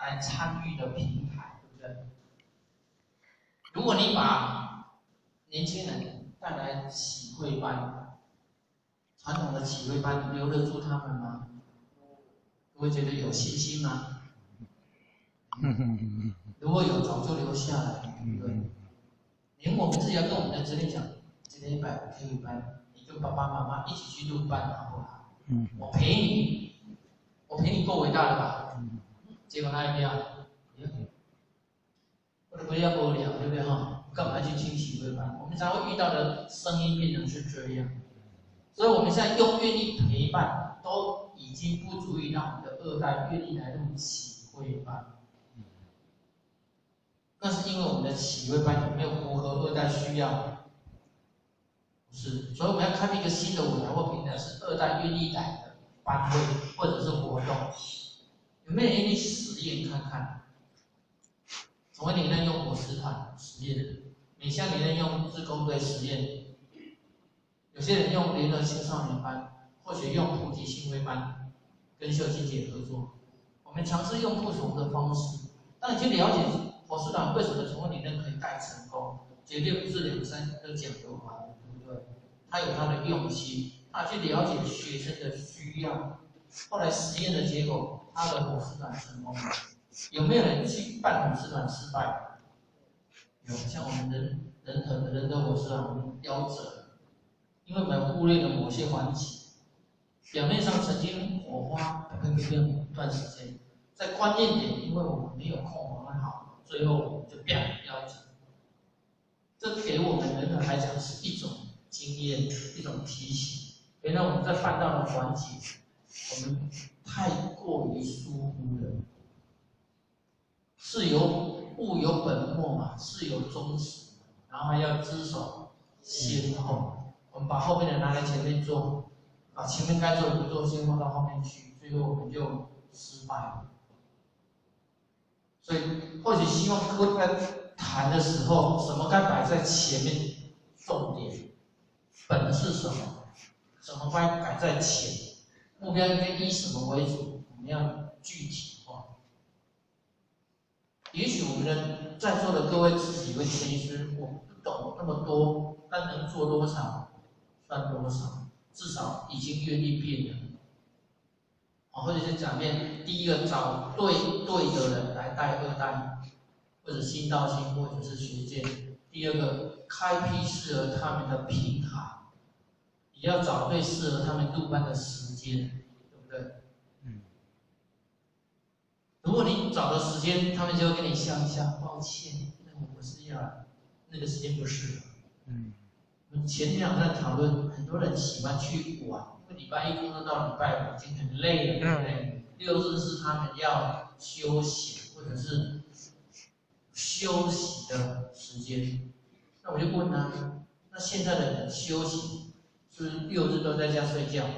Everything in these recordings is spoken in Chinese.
来参与的平台，对不对？如果你把年轻人带来启慧班，传统的启慧班留得住他们吗？各位觉得有信心吗？如果有，早就留下来，对不对？连我们自己要跟我们的子女讲，今天150K班，你跟爸爸妈妈一起去入班好不好？我陪你够伟大了吧？结果他也不要，或者不要无聊，对不对哈？干嘛去听启慧班？我们才会遇到的声音变成是这样。所以我们现在用愿意陪伴，都已经不足以让我们的2代愿意来入启慧班。那是因为我们的启慧班有没有符合2代需要？不是，所以我们要开辟一个新的舞台或平台，是2代愿意来的班会或者是活动。有没有人愿意去实验看看？从理论用伙食团实验，美香理论用志工队实验，有些人用联合青少年班，或许用菩提心慧班，跟秀清姐合作。我们尝试用不同的方式，当你去了解伙食团为什么从理论可以带成功，绝对不是2、3个讲就完，对不对？他有他的用心，他去了解学生的需要，后来实验的结果，他的伙食团成功了。有没有人去办伙食团失败？有，像我们人的伙食团，我们夭折，因为我们忽略了某些环节。表面上曾经火花一段时间，在关键点，因为我们没有控管好，最后我们就夭折。这给我们人来讲是一种经验，一种提醒。原来我们在办到的环节，我们太过于疏忽了。物有本末嘛，事有终始，然后还要知守先后。我们把后面的拿来前面做，把前面该做的不做，先放到后面去，最后我们就失败了。所以，或许希望各位在谈的时候，什么该摆在前面，重点，本是什么，什么该摆在前，目标应该以什么为主，我们要具体化。也许我们的在座的各位自己会谦虚，我不懂那么多，但能做多少算多少，至少已经愿意变了。或者是讲面，第一个找对的人来带2代，或者新道心，或者是学界；第2个开辟适合他们的平台，也要找对适合他们入班的时间，对不对？如果你找的时间，他们就会跟你笑一笑，抱歉，我是要那个时间不适合。我们前2在讨论，很多人喜欢去玩，因为礼拜1工作到礼拜5已经很累了，对不对？6日是他们要休息或者是休息的时间。那我就问他，那现在的人休息是不是6日都在家睡觉？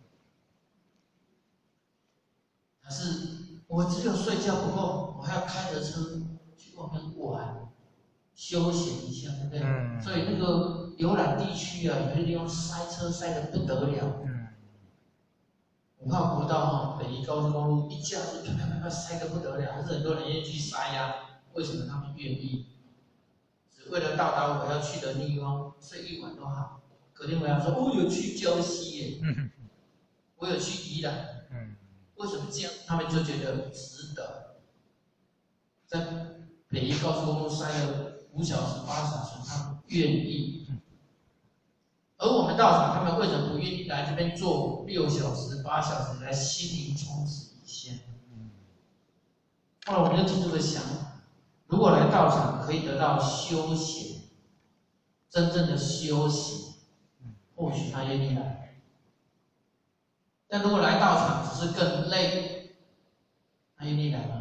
还是我只有睡觉不够，我还要开着车去外面玩，休闲一下，对不对？所以那个游览地区啊，有些地方塞车塞得不得了。5号国道北宜高速公路一架子啪塞得不得了，还是很多人愿意去塞呀。为什么他们愿意？只为了到达我要去的地方，睡1晚都好。隔天回来说，我有去礁溪耶，我有去宜兰。为什么这样？他们就觉得值得。在北宜高速公路塞了5小时、8小时，他们愿意。而我们道场，他们为什么不愿意来这边做6小时、8小时，来心灵充实一下？后来我们就提出个想法：如果来道场可以得到休闲，真正的休息，或许他愿意来。但如果来道场只是更累，他愿意来吗？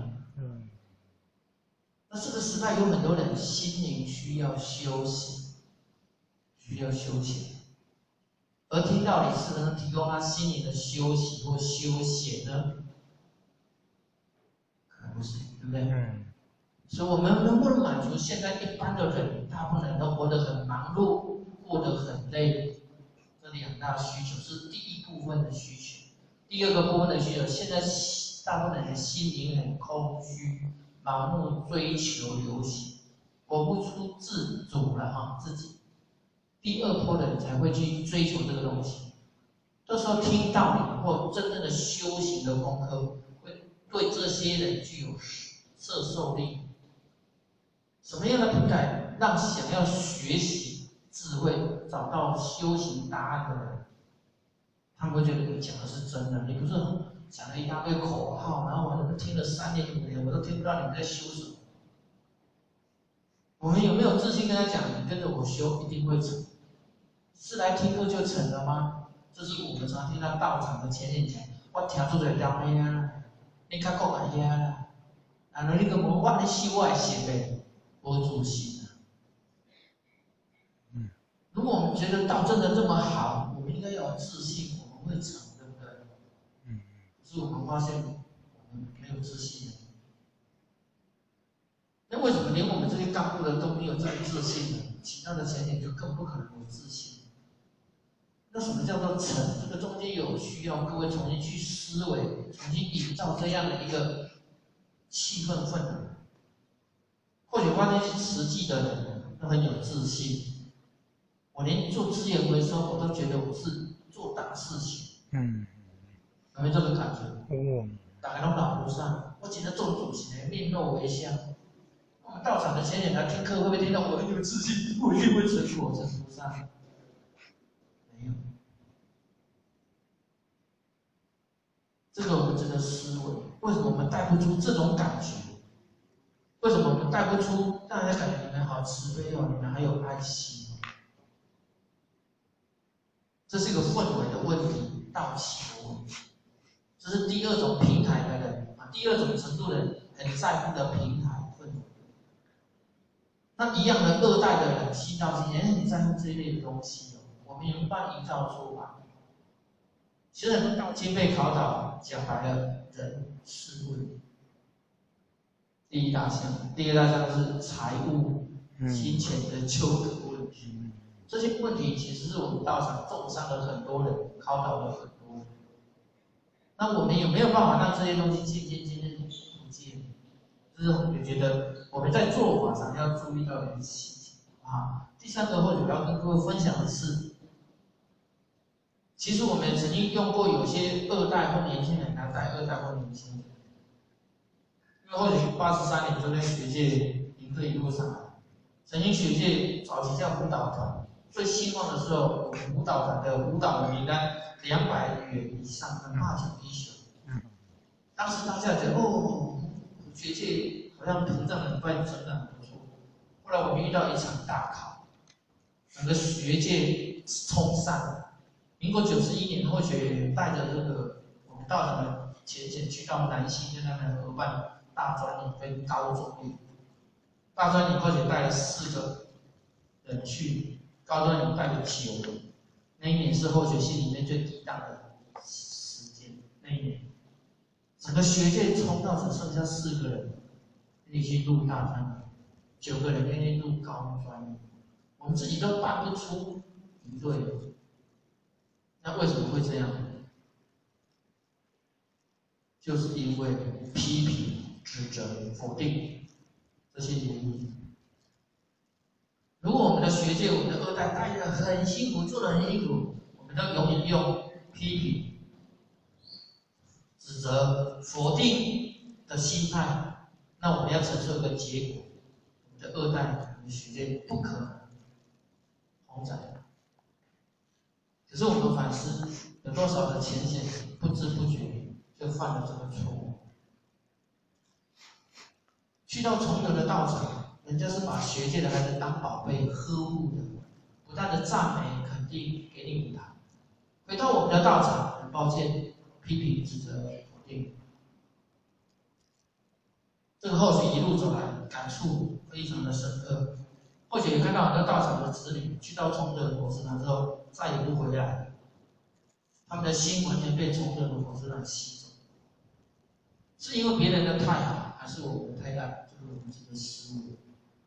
那这个时代有很多人心灵需要休息，需要休闲，而听道理是能提供他心灵的休息或休闲呢？可能不是，对不对？所以我们能不能满足现在一般的人，大部分人都活得很忙碌，过得很累？这2大需求是第一部分的需求。第2个部分的需求，现在大部分人的心灵很空虚，盲目追求流行，活不出自主了哈自己。第二波的人才会去追求这个东西。这时候听道理或真正的修行的功课，会对这些人具有摄受力。什么样的平台让想要学习智慧、找到修行答案的人，他们会觉得你讲的是真的？你不是讲了一大堆口号，然后我都听了3年5年，我都听不到你在修什么。我们有没有自信跟他讲，你跟着我修一定会成？是来听课就成了吗？这是我们常听到道场的前人讲，我听出来了咩啊？你较讲啊遐啦，然后你个无我咧修我的心呗，无自信啊。如果我们觉得道真的这么好，我们应该要有自信，我们会成，对不对？可是我们发现我们没有自信。那为什么连我们这些干部的都没有这个自信呢？其他的前人就更不可能有自信。那什么叫做成？这个中间有需要各位重新去思维，重新营造这样的一个气氛氛围。或许发现实际的人都很有自信，我连做资源回收我都觉得我是做大事情。有没有这个感觉？大家都老菩萨，我今天做主席的面露微笑。我们道场的前人来听课，会不会听到我很有自信？我一定会成果成菩萨？没有。这个我们值得思维，为什么我们带不出这种感觉？为什么我们带不出让人家感觉你们好慈悲哦，你们还有爱心哦？这是一个氛围的问题，道气的问题。这是第二种平台的人啊，第二种程度的人很在乎的平台氛围。那一样的2代的人，西道经验，你在乎这一类的东西哦，我们有办营造出来。其实很多道经被考倒，讲白了，人事物。第一大项，第二大项是财务、金钱的纠葛问题。这些问题其实是我们道场重伤了很多人，考倒了很多人。那我们有没有办法让这些东西渐渐不见？这是我们觉得我们在做法上要注意到的一个细节啊。第3个，或者要跟各位分享的是，其实我们曾经用过有些2代或年轻人来带2代或年轻人。因为或许83年就跟学界一路上来，曾经学界早期叫舞蹈团，最兴旺的时候，我们舞蹈团的舞蹈的名单200元以上的8强1雄。当时大家觉得哦，学界好像膨胀很快，成长不错。后来我们遇到一场大考，整个学界冲上。民国91年，后学带着这个我们道场的前去到南溪跟他们合办。大专营跟高中营，大专营或许带了4个人去，高专营带了9人。那一年是后学系里面最低档的时间，那一年，整个学界冲到只剩下4个人愿意去入大专，9个人愿意入高专，我们自己都办不出一对。那为什么会这样？就是因为批评。指责、否定这些原因。如果我们的学界、我们的2代待得很辛苦，做得很辛苦，我们都永远用批评、指责、否定的心态，那我们要承受一个结果：我们的2代、我们的学界不可能同在。可是我们反思，有多少的前贤不知不觉就犯了这个错误？去到崇德的道场，人家是把学界的孩子当宝贝呵护的，不断的赞美、肯定，给你舞台。回到我们的道场，很抱歉，批评、指责、否定。这个后续一路走来，感触非常的深刻。或许也看到很多道场的子女去到崇德的佛寺堂之后，再也不回来，他们的心完全被崇德的佛寺堂吸走。是因为别人的太好，还是我们的太烂？这个我们值得思维。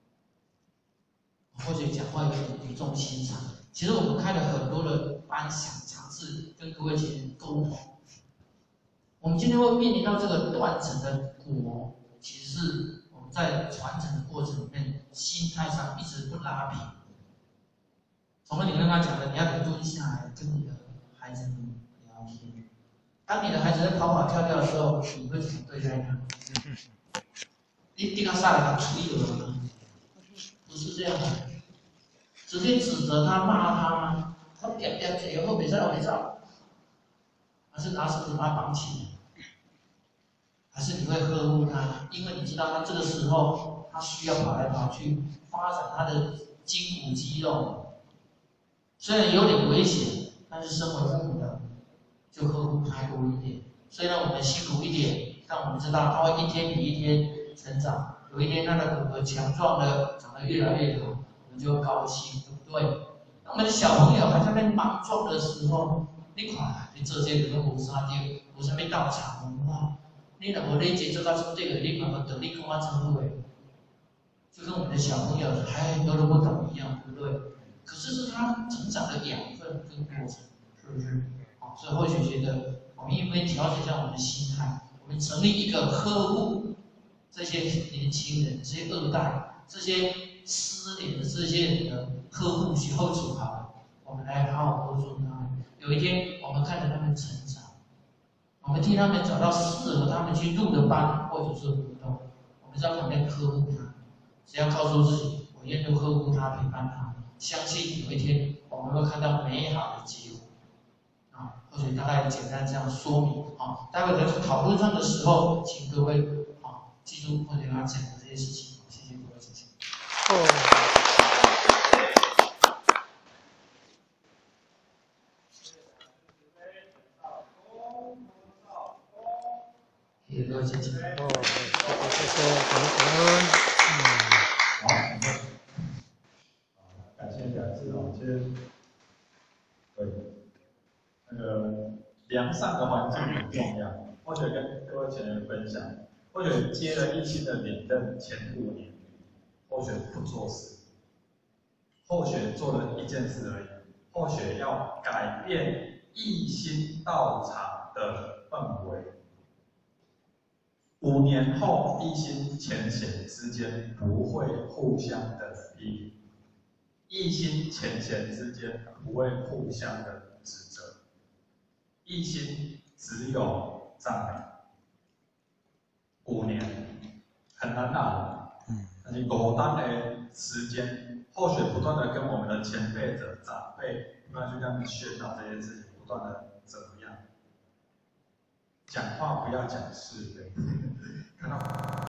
或许讲话有点语重心长。其实我们开了很多的班，想尝试跟各位前人沟通。 我们今天会面临到这个断层的果，其实是我们在传承的过程里面，心态上一直不拉平。从你跟他讲的，你要蹲下来跟你的孩子们聊天。当你的孩子在跑跑跳跳的时候，你会怎么对待他？你跟他上来把处理了吗？不是这样的，直接指责他、骂他吗？他扁扁嘴，以后别再往回照，还是拿绳子把他绑起来？还是你会呵护他？因为你知道他这个时候他需要跑来跑去，发展他的筋骨肌肉。虽然有点危险，但是身为父母的就呵护他多一点。虽然我们辛苦一点，但我们知道他会一天比一天成长。有一天他的骨骼强壮的，长得越来越好，我们就高兴，对不对？那我们的小朋友还在那边莽撞的时候，你看，你做这个都无啥对，无啥物斗吵哇！你若无理解做到出这个，你嘛无道理讲我真好诶。就跟我们的小朋友还都不懂一样，对不对？可是是他成长的养分跟过程，是不是？好，所以或许觉得我们应该调整一下我们的心态，我们成立一个呵护这些年轻人、这些二代、这些失联的这些人的呵护学后组好了，我们来好好帮助他们。有一天，我们看着他们成长，我们替他们找到适合他们去入的班或者是活动，我们在旁边呵护他。只要告诉自己，我愿意呵护他、陪伴他，相信有一天我们会看到美好的结果。啊，或许大概简单这样说明啊。待会在讨论上的时候，请各位啊记住或者他讲的这些事情。谢谢各位，谢谢。谢谢各位，谢谢。 谢谢，感恩。 好，感谢感志总监。对，那个良善的环境很重要。或许跟各位前人分享，或许接了一新的领任前5年，或许不做事，或许做了一件事而已，或许要改变一心道场的氛围。5年后，一心浅显之间不会互相的批评，一心浅显之间不会互相的指责，一心只有赞美。5年很难打，但是5年的时间，或许不断的跟我们的前辈者、长辈不断去跟他们宣导这些事情，不断的怎么样，讲话不要讲是非。看到